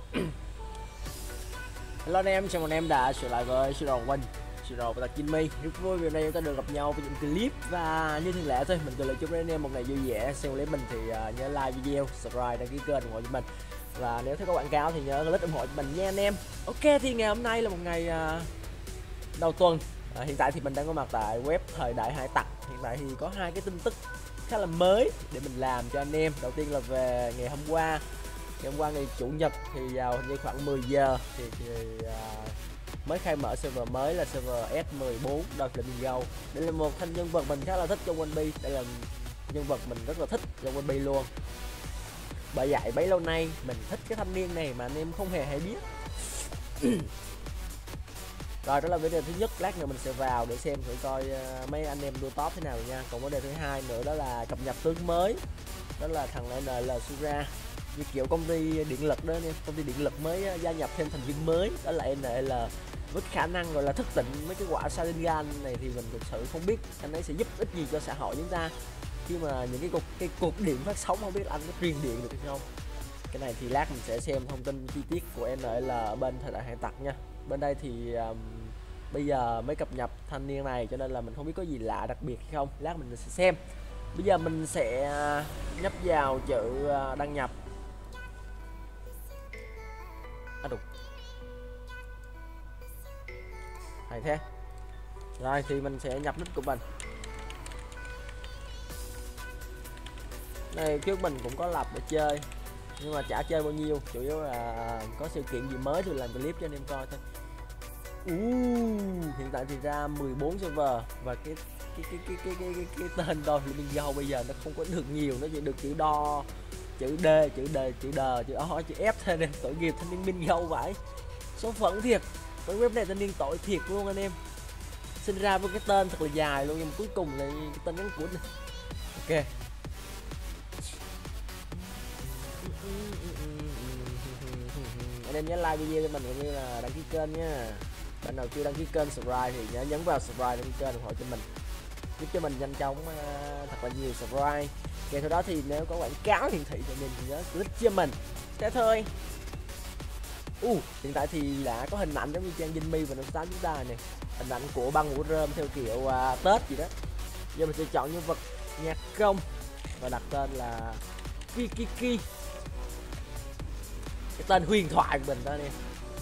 Hello anh em, chào mừng em đã trở lại với Siro Win, Siro và Jimmy. Rất vui vì hôm nay chúng ta được gặp nhau với những clip và như thường lệ thôi, mình gửi lời chúc đến anh em một ngày vui vẻ. Xem clip mình thì nhớ like video, subscribe, đăng ký kênh ủng hộ cho mình. Và nếu thấy có quảng cáo thì nhớ click ủng hộ cho mình nha anh em. Ok, thì ngày hôm nay là một ngày đầu tuần. Hiện tại thì mình đang có mặt tại web Thời Đại Hải Tặc. Hiện tại thì có hai cái tin tức khá là mới để mình làm cho anh em. Đầu tiên là về ngày hôm qua. Ngày hôm qua ngày chủ nhật thì vào như khoảng 10 giờ thì mới khai mở server mới là server S14 Dark Flamingo. Đây là một thanh nhân vật mình khá là thích trong One Piece. Đây là nhân vật mình rất là thích trong One Piece luôn. Bởi vậy bấy lâu nay mình thích cái thanh niên này mà anh em không hề hay biết. Rồi đó là video thứ nhất, lát nữa mình sẽ vào để xem thử coi mấy anh em đua top thế nào nha. Còn vấn đề thứ hai nữa đó là cập nhật tướng mới. Đó là thằng NL Sura. Như kiểu công ty điện lực đó anh em, công ty điện lực mới gia nhập thêm thành viên mới đó là NL, với khả năng gọi là thức tỉnh mấy cái quả Sharingan này thì mình thực sự không biết anh ấy sẽ giúp ích gì cho xã hội chúng ta khi mà những cái cột điện phát sóng, không biết anh có truyền điện được hay không. Cái này thì lát mình sẽ xem thông tin chi tiết của NL ở bên Thời Đại Hải Tặc nha. Bên đây thì bây giờ mới cập nhật thanh niên này cho nên là mình không biết có gì lạ đặc biệt hay không, lát mình sẽ xem. Bây giờ mình sẽ nhấp vào chữ đăng nhập. Đúng hay thế. Rồi thì mình sẽ nhập nick của mình. Này trước mình cũng có lập để chơi nhưng mà chả chơi bao nhiêu, chủ yếu là có sự kiện gì mới thì làm clip cho anh em coi thôi. Hiện tại thì ra 14 server và cái tên đo Flamingo bây giờ nó không có được nhiều, nó chỉ được chữ đo, chữ D, chữ D, chữ D, chữ O, chữ F thôi nên tội nghiệp thanh niên minh gâu vậy. Số phận thiệt, cái web này thanh niên tội thiệt luôn anh em. Sinh ra với cái tên thật là dài luôn nhưng mà cuối cùng là cái tên ngắn cuốn này. Ok. Anh em nhớ like video cho mình cũng như là đăng ký kênh nha. Bạn nào chưa đăng ký kênh subscribe thì nhớ nhấn vào subscribe đăng ký kênh ủng hộ cho mình, giúp cho mình nhanh chóng thật là nhiều subscribe. Kèm theo đó thì nếu có quảng cáo hiển thị cho mình thì nhớ click cho mình. Thế thôi. Hiện tại thì đã có hình ảnh giống như trang Jimmy và năm sáu chúng ta này, hình ảnh của băng mũ rơm theo kiểu Tết gì đó. Giờ mình sẽ chọn nhân vật nhạc công và đặt tên là Kikiki, cái tên huyền thoại của mình đó nè.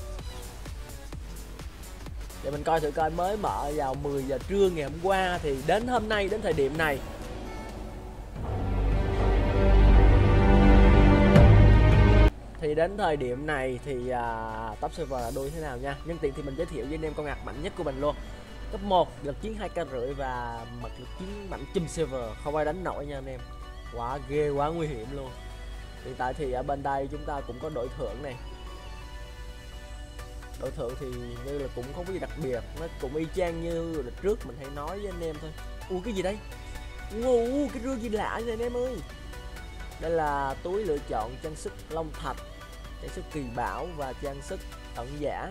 Để mình coi thử coi, mới mở vào 10 giờ trưa ngày hôm qua thì đến hôm nay, đến thời điểm này thì top server là đuôi thế nào nha. Nhân tiện thì mình giới thiệu với anh em con ngạc mạnh nhất của mình luôn. Cấp 1 lực chiến 2k5 và mật lực chiến mạnh chùm server, không ai đánh nổi nha anh em. Quá ghê, quá nguy hiểm luôn. Hiện tại thì ở bên đây chúng ta cũng có đổi thưởng này. Đổi thưởng thì như là cũng không có gì đặc biệt, nó cũng y chang như đợt trước mình hay nói với anh em thôi. Cái gì đây? Cái rương gì lạ vậy anh em ơi. Đây là túi lựa chọn trang sức long thạch, trang sức kỳ bảo và trang sức ẩn giả.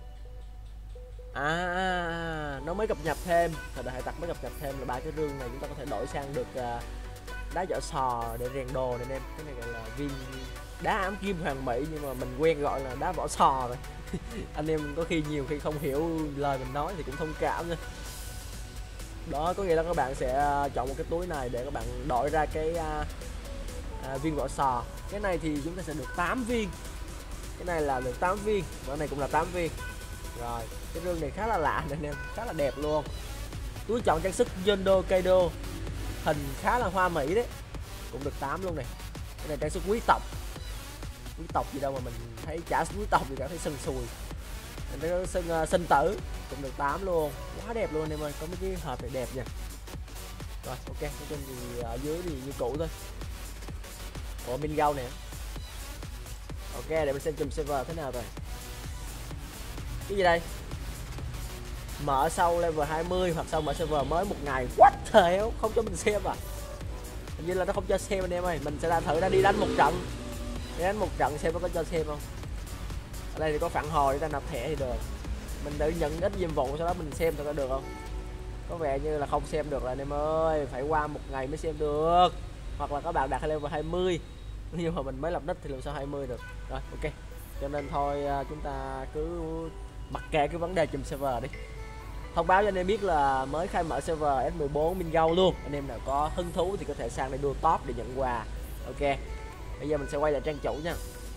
Nó mới cập nhật thêm, Thời Đại Hải Tặc mới cập nhật thêm là 3 cái rương này chúng ta có thể đổi sang được đá vỏ sò để rèn đồ này anh em. Cái này gọi là viên đá ám kim hoàng mỹ nhưng mà mình quen gọi là đá vỏ sò rồi. Anh em có khi nhiều khi không hiểu lời mình nói thì cũng thông cảm nha. Đó có nghĩa là các bạn sẽ chọn một cái túi này để các bạn đổi ra cái viên vỏ sò. Cái này thì chúng ta sẽ được 8 viên. Cái này là được 8 viên, và cái này cũng là 8 viên. Rồi, cái rương này khá là lạ nên em, khá là đẹp luôn. Túi chọn trang sức Yondo Kaido, hình khá là hoa mỹ đấy, cũng được 8 luôn này. Cái này trang sức quý tộc. Quý tộc gì đâu mà mình thấy chả quý tộc gì cả, thấy sần sùi. Mình thấy sinh tử cũng được 8 luôn. Quá đẹp luôn anh em ơi, có mấy cái hộp này đẹp nha. Rồi ok, nói chung thì ở dưới thì như cũ thôi. Min gâu nè. Ok, để mình xem chùm server thế nào rồi. Cái gì đây? Mở sau level 20 hoặc sau mở server mới một ngày. What the hell? Không cho mình xem à? Hình như là nó không cho xem anh em ơi. Mình sẽ thử ra đi đánh một trận. Đi đánh một trận xem có cho xem không. Ở đây thì có phản hồi để ta nạp thẻ thì được. Mình tự nhận ít nhiệm vụ sau đó mình xem thử có được không. Có vẻ như là không xem được rồi anh em ơi. Phải qua một ngày mới xem được. Hoặc là các bạn đạt level 20 nhưng mà mình mới lập nick thì làm sao 20 được. Rồi ok, cho nên thôi chúng ta cứ mặc kệ cái vấn đề chùm server đi. Thông báo cho anh em biết là mới khai mở server S14 Mingo luôn, anh em nào có hứng thú thì có thể sang đây đua top để nhận quà. Ok, bây giờ mình sẽ quay lại trang chủ nha,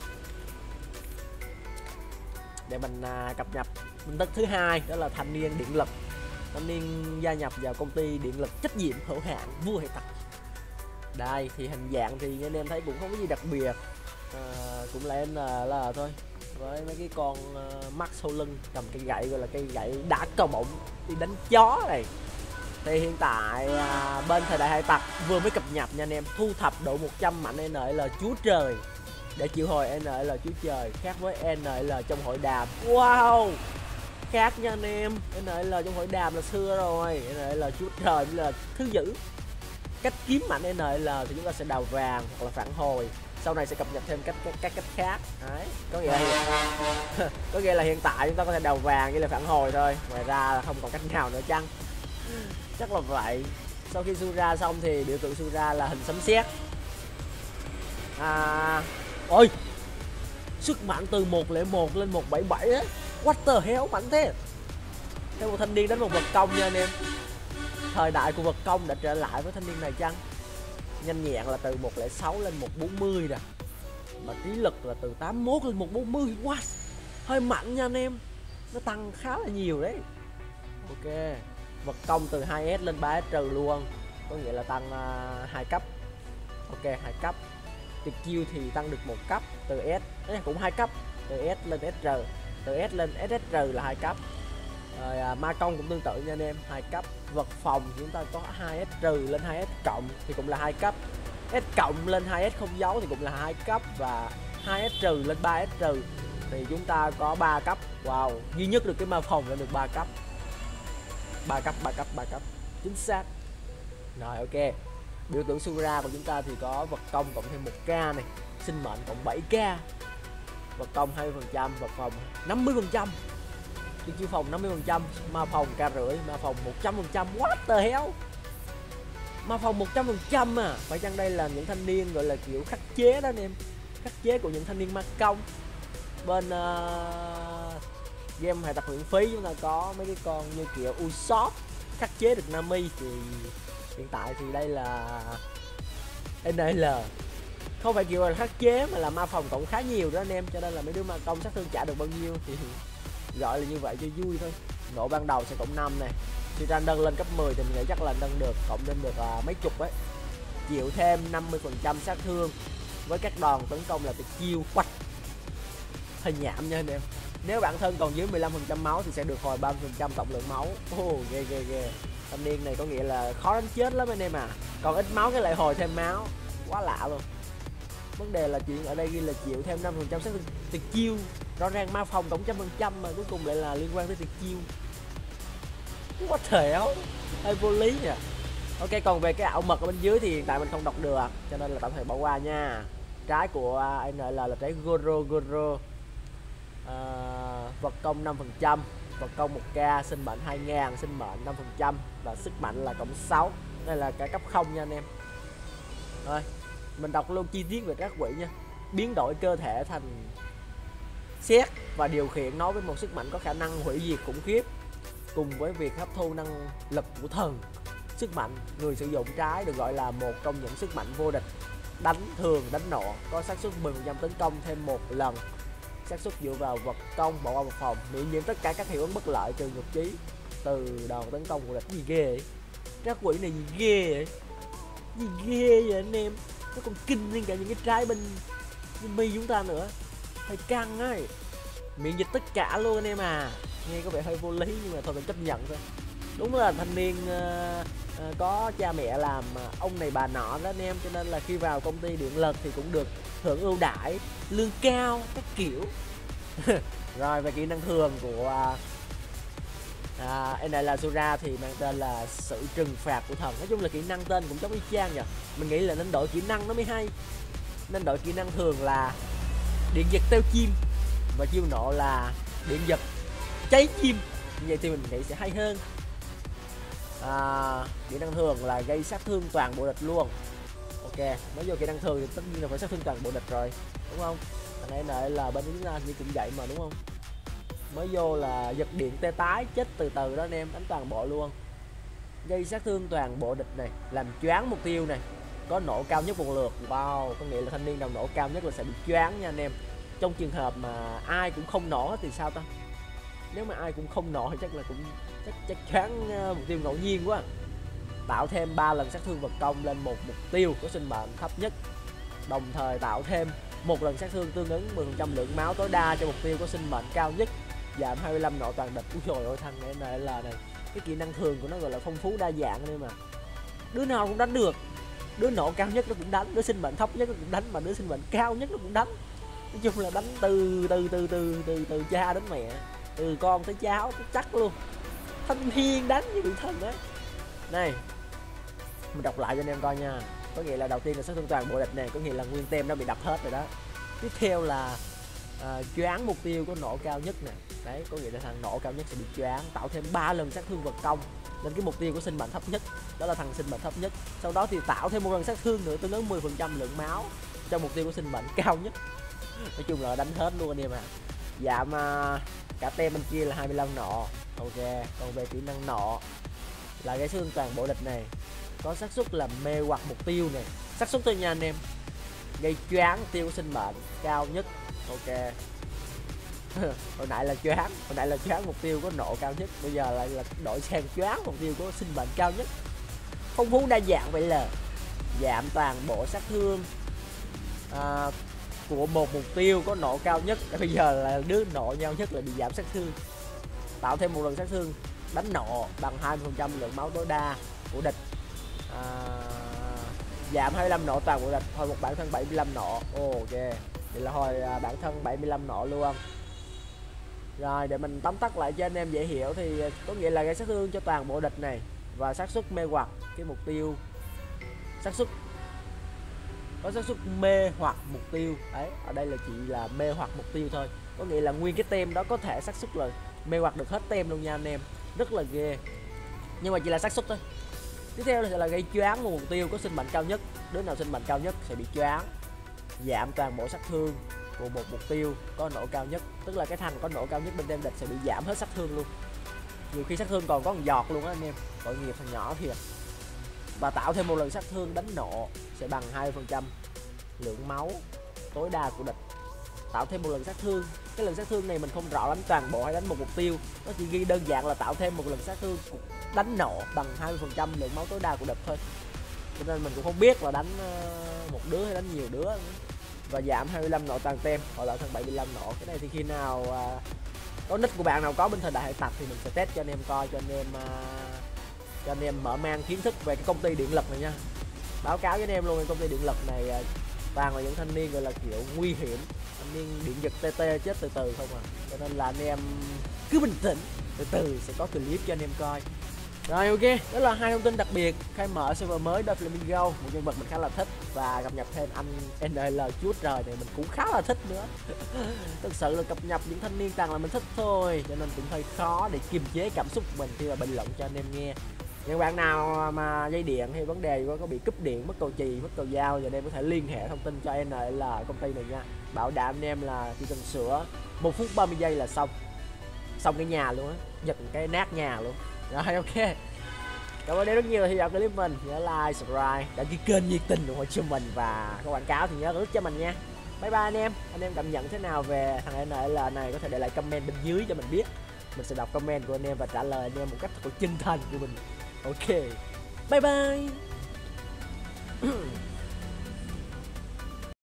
để mình cập nhật tin tức thứ hai, đó là thanh niên điện lực. Thanh niên gia nhập vào công ty điện lực trách nhiệm hữu hạn Vua Hải Tặc. Đây thì hình dạng thì anh em thấy cũng không có gì đặc biệt, cũng là NL thôi, với mấy cái con mắt sau lưng cầm cây gậy, gọi là cây gậy đá cầu bổng đi đánh chó này. Thì hiện tại bên thời đại hải tặc vừa mới cập nhật nha anh em, thu thập độ 100 mạnh NL chúa trời để triệu hồi NL chúa trời, khác với NL trong hội đàm. Wow, khác nha anh em, NL trong hội đàm là xưa rồi, NL chúa trời là thứ dữ. Cách kiếm mạnh NL thì chúng ta sẽ đào vàng hoặc là phản hồi, sau này sẽ cập nhật thêm các cách khác. Đấy, có nghĩa là hiện tại chúng ta có thể đào vàng với là phản hồi thôi, ngoài ra là không còn cách nào nữa chăng, chắc là vậy. Sau khi su ra xong thì biểu tượng su ra là hình sấm sét. Ôi, sức mạnh từ 101 lên 177 á, what the hell, mạnh thế. Theo một thanh niên đánh một vật công nha anh em, thời đại của vật công đã trở lại với thanh niên này chăng. Nhanh nhẹn là từ 106 lên 140 nè, mà trí lực là từ 81 lên 140. What, hơi mạnh nha anh em, nó tăng khá là nhiều đấy. Ok, vật công từ 2S lên 3S trừ luôn, có nghĩa là tăng 2 cấp. Ok, 2 cấp. Tuyệt chiêu thì tăng được 1 cấp từ S, đấy cũng 2 cấp, từ S lên S trừ, từ S lên SS trừ là 2 cấp. Rồi ma công cũng tương tự nha anh em, 2 cấp. Vật phòng chúng ta có 2S trừ lên 2S cộng thì cũng là 2 cấp, S cộng lên 2S không dấu thì cũng là 2 cấp, và 2S trừ lên 3S trừ thì chúng ta có 3 cấp. Wow, duy nhất được cái ma phòng là được 3 cấp. 3 cấp, chính xác. Rồi ok, biểu tượng Sura của chúng ta thì có vật công cộng thêm 1k này, sinh mệnh cộng 7k, vật công 20%, vật phòng 50%, tuyệt chiêu phòng 50%, ma phòng k rưỡi, ma phòng 100%. What the hell, ma phòng 100% à? Phải chăng đây là những thanh niên gọi là kiểu khắc chế đó anh em, khắc chế của những thanh niên ma công. Bên game hải tặc miễn phí chúng ta có mấy cái con như kiểu Usopp khắc chế được Nami, thì hiện tại thì đây là NL, không phải kiểu là khắc chế mà là ma phòng cộng khá nhiều đó anh em, cho nên là mấy đứa ma công sát thương trả được bao nhiêu thì gọi là như vậy cho vui thôi. Nổ ban đầu sẽ cộng 5 này, khi ra nâng lên cấp 10 thì mình nghĩ chắc là nâng được, cộng lên được mấy chục ấy, chịu thêm 50% sát thương với các đòn tấn công là tuyệt chiêu. Quạch, hơi nhảm nha anh em. Nếu bản thân còn dưới 15% máu thì sẽ được hồi 30% tổng lượng máu. Ghê. Thanh niên này có nghĩa là khó đánh chết lắm anh em à, còn ít máu cái lại hồi thêm máu, quá lạ luôn. Vấn đề là chuyện ở đây ghi là chịu thêm 5% sát thương tuyệt chiêu, rõ ràng ma phòng tổng 100% mà cuối cùng lại là liên quan tới tuyệt chiêu. What the hell, hơi vô lý nha. Ok, còn về cái ảo mật ở bên dưới thì hiện tại mình không đọc được, cho nên là tạm thời bỏ qua nha. Trái của NL là trái Goro. Vật công 5%, vật công 1k, sinh mệnh 2000, sinh mệnh 5% và sức mạnh là cộng 6. Đây là cả cấp 0 nha anh em. Rồi, mình đọc luôn chi tiết về các quỷ nha. Biến đổi cơ thể thành sét và điều khiển nó với một sức mạnh có khả năng hủy diệt khủng khiếp, cùng với việc hấp thu năng lực của thần. Sức mạnh người sử dụng trái được gọi là một trong những sức mạnh vô địch. Đánh thường, đánh nộ, có xác suất 10% tấn công thêm 1 lần. Xác suất dựa vào vật công, bỏ qua vật phòng, miễn nhiễm tất cả các hiệu ứng bất lợi trừ nhục chí từ đòn tấn công của địch. Gì ghê vậy? Các quỷ này gì ghê vậy? Gì ghê vậy anh em? Nó còn kinh hơn cả những cái trái bên mi chúng ta nữa. Hơi căng ấy. Miễn dịch tất cả luôn anh em à. Nghe có vẻ hơi vô lý nhưng mà thôi mình chấp nhận thôi. Đúng là thanh niên có cha mẹ làm ông này bà nọ đó anh em, cho nên là khi vào công ty điện lực thì cũng được hưởng ưu đãi, lương cao các kiểu. Rồi về kỹ năng thường của NL Sura thì mang tên là sự trừng phạt của thần. Nói chung là kỹ năng tên cũng giống y chang nhỉ. Mình nghĩ là nên đổi kỹ năng nó mới hay. Nên đổi kỹ năng thường là điện giật teo chim, và chiêu nộ là điện giật cháy chim. Như vậy thì mình nghĩ sẽ hay hơn. Kỹ năng thường là gây sát thương toàn bộ địch luôn. Ok, mới vô kỹ năng thường thì tất nhiên là phải sát thương toàn bộ địch rồi, đúng không? Thằng này lại là bên chúng ta như cũng vậy mà đúng không? Mới vô là giật điện tê tái chết từ từ đó anh em, đánh toàn bộ luôn. Gây sát thương toàn bộ địch này, làm choáng mục tiêu này, có nổ cao nhất một lượt. Wow, có nghĩa là thanh niên nào nổ cao nhất là sẽ bị choáng nha anh em. Trong trường hợp mà ai cũng không nổ thì sao ta? Nếu mà ai cũng không nổ thì chắc là cũng chắc choáng mục tiêu ngẫu nhiên quá. Tạo thêm 3 lần sát thương vật công lên một mục tiêu có sinh mệnh thấp nhất, đồng thời tạo thêm một lần sát thương tương ứng 10% lượng máu tối đa cho mục tiêu có sinh mệnh cao nhất, giảm 25 nộ toàn địch. Úi trời ơi, thằng này là này, cái kỹ năng thường của nó gọi là phong phú đa dạng nên mà đứa nào cũng đánh được, đứa nộ cao nhất nó cũng đánh, đứa sinh mệnh thấp nhất nó cũng đánh, mà đứa sinh mệnh cao nhất nó cũng đánh. Nói chung là đánh từ cha đến mẹ, từ con tới cháu chắc luôn, thanh niên đánh như bị thần á. Này mình đọc lại cho anh em coi nha. Có nghĩa là đầu tiên là sát thương toàn bộ địch này, có nghĩa là nguyên tem nó bị đập hết rồi đó. Tiếp theo là choáng mục tiêu có nổ cao nhất nè, đấy có nghĩa là thằng nổ cao nhất sẽ bị choáng, tạo thêm 3 lần sát thương vật công lên cái mục tiêu của sinh mệnh thấp nhất, đó là thằng sinh mệnh thấp nhất. Sau đó thì tạo thêm một lần sát thương nữa tương ứng 10% lượng máu cho mục tiêu của sinh mệnh cao nhất. Nói chung là đánh hết luôn anh em à. Giảm cả tem bên kia là 25 nộ. Ok, còn về kỹ năng nộ là gây xương toàn bộ địch này, có xác suất làm mê hoặc mục tiêu này, xác suất thôi nha anh em, gây choáng mục tiêu của sinh mệnh cao nhất. Ok. hồi nãy là choáng mục tiêu có nộ cao nhất, bây giờ lại là đổi sang choáng mục tiêu có sinh mệnh cao nhất. Phong phú đa dạng vậy là giảm toàn bộ sát thương của một mục tiêu có nộ cao nhất. Bây giờ là đứa nộ nhau nhất là bị giảm sát thương, tạo thêm một lần sát thương đánh nộ bằng 20% lượng máu tối đa của địch, giảm 25 nộ toàn bộ địch, hồi một bản thân 75 nộ. Ok, vậy là hồi bản thân 75 nộ luôn. Rồi để mình tóm tắt lại cho anh em dễ hiểu thì có nghĩa là gây sát thương cho toàn bộ địch này và xác suất mê hoặc cái mục tiêu, xác suất có xác suất mê hoặc mục tiêu đấy, ở đây là chỉ là mê hoặc mục tiêu thôi, có nghĩa là nguyên cái tem đó có thể xác suất là mê hoặc được hết tem luôn nha anh em, rất là ghê, nhưng mà chỉ là xác suất thôi. Tiếp theo là gây choáng một mục tiêu có sinh mệnh cao nhất, đứa nào sinh mệnh cao nhất sẽ bị choáng, giảm toàn bộ sát thương của một mục tiêu có nổ cao nhất, tức là cái thằng có nổ cao nhất bên tem địch sẽ bị giảm hết sát thương luôn, nhiều khi sát thương còn có một giọt luôn á anh em, tội nghiệp thằng nhỏ kìa. Và tạo thêm một lần sát thương đánh nộ sẽ bằng 20% lượng máu tối đa của địch, tạo thêm một lần sát thương. Cái lần sát thương này mình không rõ đánh toàn bộ hay đánh một mục tiêu, nó chỉ ghi đơn giản là tạo thêm một lần sát thương đánh nộ bằng 20% lượng máu tối đa của địch thôi, cho nên mình cũng không biết là đánh một đứa hay đánh nhiều đứa. Và giảm 25 nộ toàn tem, hoặc là thân 75 nộ. Cái này thì khi nào có nick của bạn nào có bên thời đại hải tặc thì mình sẽ test cho anh em coi, cho anh em mở mang kiến thức về cái công ty điện lực này nha. Báo cáo với anh em luôn, cái công ty điện lực này toàn là những thanh niên gọi là kiểu nguy hiểm, thanh niên điện giật TT chết từ từ không à, cho nên là anh em cứ bình tĩnh, từ từ sẽ có clip cho anh em coi. Rồi ok, đó là hai thông tin đặc biệt khai mở server mới The Flamingo, một nhân vật mình khá là thích, và cập nhật thêm anh NL chút rồi thì mình cũng khá là thích nữa. Thực sự là cập nhật những thanh niên toàn là mình thích thôi, cho nên cũng hơi khó để kiềm chế cảm xúc của mình khi mà bình luận cho anh em nghe. Những bạn nào mà dây điện hay vấn đề có bị cúp điện, mất cầu chì, mất cầu dao thì anh em có thể liên hệ thông tin cho NL công ty này nha. Bảo đảm anh em là chỉ cần sửa 1 phút 30 giây là xong cái nhà luôn á, giật cái nát nhà luôn. Rồi ok, cảm ơn em rất nhiều theo dõi clip mình, nhớ like, subscribe, đăng ký kênh nhiệt tình ủng hộ cho mình, và có quảng cáo thì nhớ click cho mình nha. Bye bye anh em cảm nhận thế nào về thằng NL này có thể để lại comment bên dưới cho mình biết, mình sẽ đọc comment của anh em và trả lời anh em một cách thật chân thành của mình. Ok, bye bye.